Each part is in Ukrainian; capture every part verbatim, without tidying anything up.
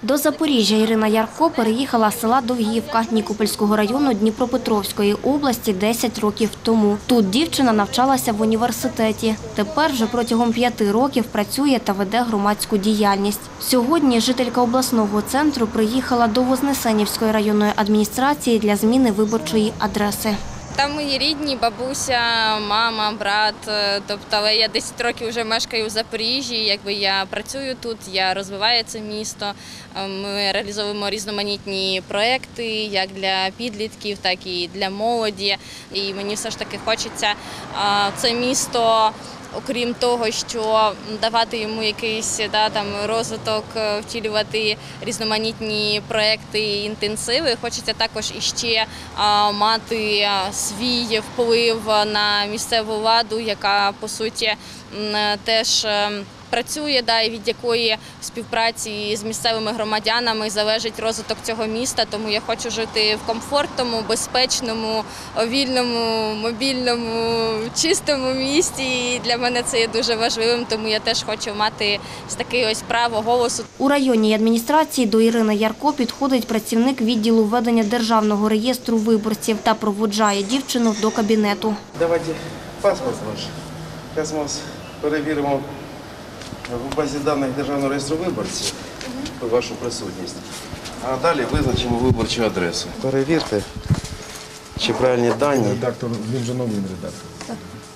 До Запоріжжя Ірина Ярко переїхала з села Довгівка Нікопольського району Дніпропетровської області десять років тому. Тут дівчина навчалася в університеті. Тепер вже протягом п'яти років працює та веде громадську діяльність. Сьогодні жителька обласного центру приїхала до Вознесенівської районної адміністрації для зміни виборчої адреси. Там мої рідні, бабуся, мама, брат. Тобто, але я десять років вже мешкаю в Запоріжжі, якби я працюю тут, я розвиваю це місто. Ми реалізовуємо різноманітні проекти, як для підлітків, так і для молоді. І мені все ж таки хочеться це місто, окрім того, що давати йому якийсь да, там, розвиток, втілювати різноманітні проекти, інтенсиви, хочеться також іще а, мати свій вплив на місцеву владу, яка, по суті, теж працює, да, і від якої співпраці з місцевими громадянами залежить розвиток цього міста. Тому я хочу жити в комфортному, безпечному, вільному, мобільному, чистому місті. І для мене це є дуже важливим, тому я теж хочу мати таке ось право голосу. У районній адміністрації до Ірини Ярко підходить працівник відділу ведення державного реєстру виборців та проводжає дівчину до кабінету. Давайте паспорт ваш. Зараз ми перевіримо в базі даних Державного реєстру виборців вашу присутність, а далі визначимо виборчу адресу. Перевірте, чи правильні дані. Редактор, він же новий редактор. Так.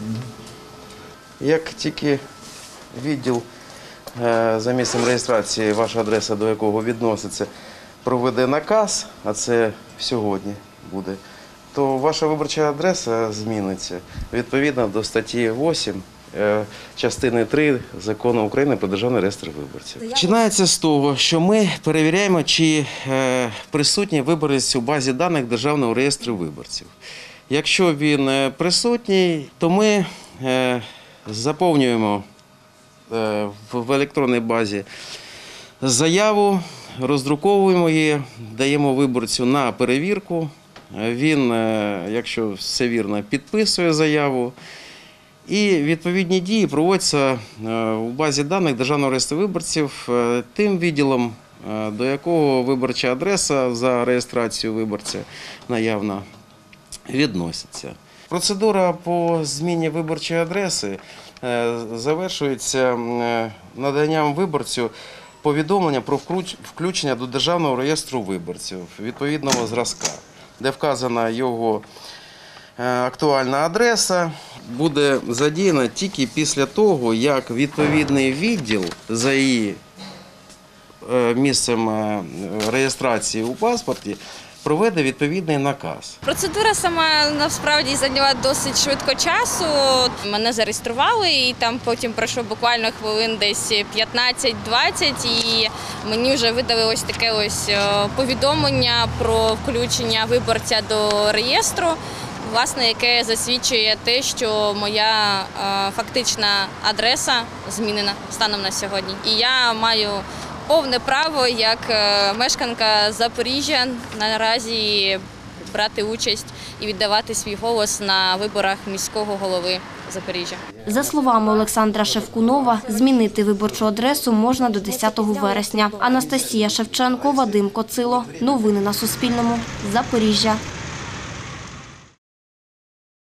Як тільки відділ за місцем реєстрації, ваша адреса до якого відноситься, проведе наказ, а це сьогодні буде, то ваша виборча адреса зміниться відповідно до статті вісім частини три Закону України про Державний реєстр виборців. Починається з того, що ми перевіряємо, чи присутній виборець у базі даних Державного реєстру виборців. Якщо він присутній, то ми заповнюємо в електронній базі заяву, роздруковуємо її, даємо виборцю на перевірку. Він, якщо все вірно, підписує заяву. І відповідні дії проводяться у базі даних Державного реєстру виборців тим відділом, до якого виборча адреса за реєстрацію виборця наявна відноситься. Процедура по зміні виборчої адреси завершується наданням виборцю повідомлення про включення до Державного реєстру виборців відповідного зразка, де вказана його актуальна адреса, буде задіяна тільки після того, як відповідний відділ за її місцем реєстрації у паспорті проведе відповідний наказ. Процедура сама насправді зайняла досить швидко часу. Мене зареєстрували і там потім пройшло буквально хвилин десь п'ятнадцять-двадцять і мені вже видали ось таке ось повідомлення про включення виборця до реєстру, власне, яке засвідчує те, що моя е, фактична адреса змінена станом на сьогодні. І я маю повне право, як е, мешканка Запоріжжя, наразі брати участь і віддавати свій голос на виборах міського голови Запоріжжя. За словами Олександра Шевкунова, змінити виборчу адресу можна до десятого вересня. Анастасія Шевченко, Вадим Коцило. Новини на Суспільному. Запоріжжя.